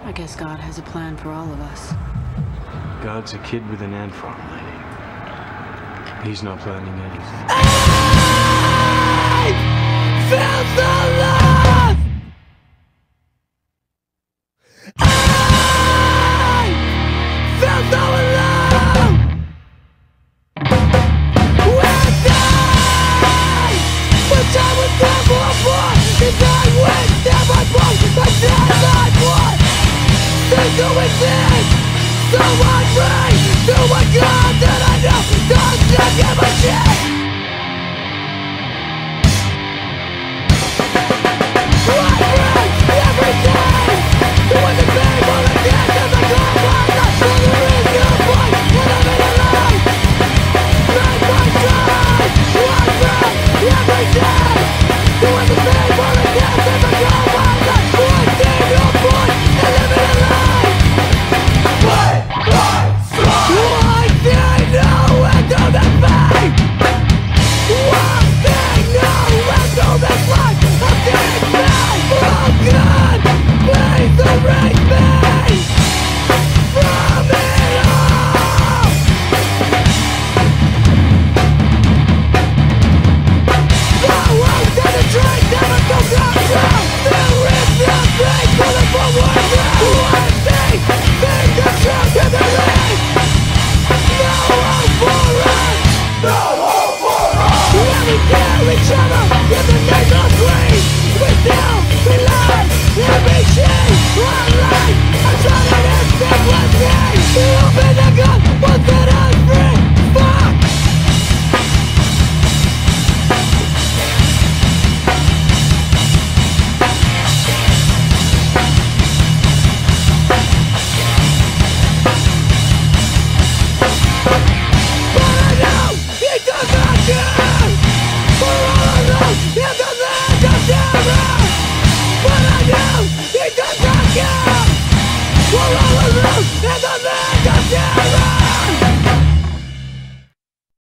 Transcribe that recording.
I guess God has a plan for all of us. God's a kid with an ant farm, lady. He's not planning anything. I felt the love. I felt so alone. When I was never born, and I went never born, but then I was. Think to exist, so I'm free to a God that I know does not give a